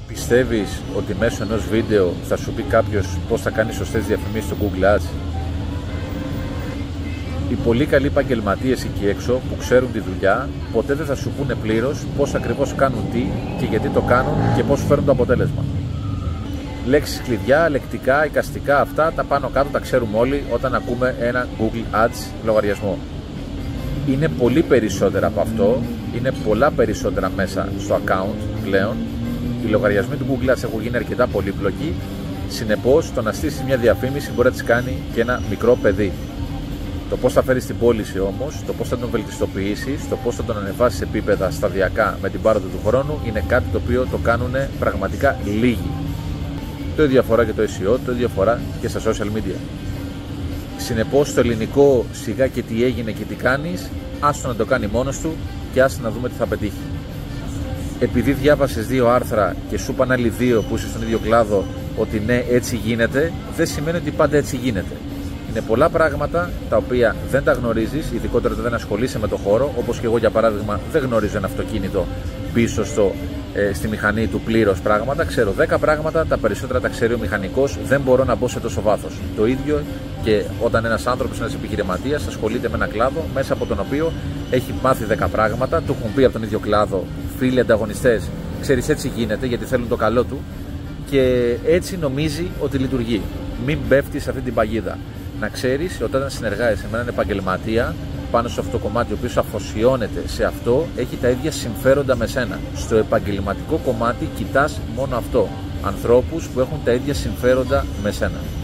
Πιστεύεις ότι μέσω ενός βίντεο θα σου πει κάποιος πώς θα κάνει σωστές διαφημίσεις στο Google Ads? Οι πολύ καλοί επαγγελματίες εκεί έξω που ξέρουν τη δουλειά ποτέ δεν θα σου πούνε πλήρως πώς ακριβώς κάνουν τι και γιατί το κάνουν και πώς φέρουν το αποτέλεσμα. Λέξεις κλειδιά, λεκτικά, εικαστικά, αυτά τα πάνω κάτω τα ξέρουμε όλοι όταν ακούμε ένα Google Ads λογαριασμό. Είναι πολύ περισσότερα από αυτό, είναι πολλά περισσότερα μέσα στο account πλέον. Οι λογαριασμοί του Google Ads έχουν γίνει αρκετά πολύπλοκοι, συνεπώς το να στήσεις μια διαφήμιση μπορεί να τις κάνει και ένα μικρό παιδί. Το πώς θα φέρεις την πώληση όμως, το πώς θα τον βελτιστοποιήσεις, το πώς θα τον ανεβάσεις επίπεδα σταδιακά με την πάροδο του χρόνου είναι κάτι το οποίο το κάνουν πραγματικά λίγοι. Το ίδιο αφορά και το SEO, το ίδιο αφορά και στα social media. Συνεπώς το ελληνικό σιγά και τι έγινε και τι κάνεις, άστο να το κάνει μόνος του και άστο να δούμε τι θα πετύχει. Επειδή διάβασες 2 άρθρα και σου είπαν άλλοι 2 που είσαι στον ίδιο κλάδο ότι ναι έτσι γίνεται, δεν σημαίνει ότι πάντα έτσι γίνεται. Είναι πολλά πράγματα τα οποία δεν τα γνωρίζεις, ειδικότερα όταν δεν ασχολείσαι με το χώρο, όπως και εγώ για παράδειγμα δεν γνωρίζω ένα αυτοκίνητο πίσω στη μηχανή του πλήρως πράγματα. Ξέρω 10 πράγματα, τα περισσότερα τα ξέρει ο μηχανικός, δεν μπορώ να μπω σε τόσο βάθος. Το ίδιο και όταν ένας άνθρωπος, ένας επιχειρηματίας ασχολείται με ένα κλάδο μέσα από τον οποίο έχει μάθει 10 πράγματα, του έχουν πει από τον ίδιο κλάδο φίλοι ανταγωνιστές, ξέρεις έτσι γίνεται γιατί θέλουν το καλό του και έτσι νομίζει ότι λειτουργεί. Μην πέφτεις σε αυτή την παγίδα. Να ξέρεις ότι όταν συνεργάζεσαι με έναν επαγγελματία πάνω σε αυτό το κομμάτι, ο οποίος αφοσιώνεται σε αυτό, έχει τα ίδια συμφέροντα με σένα. Στο επαγγελματικό κομμάτι κοιτάς μόνο αυτό. Ανθρώπους που έχουν τα ίδια συμφέροντα με σένα.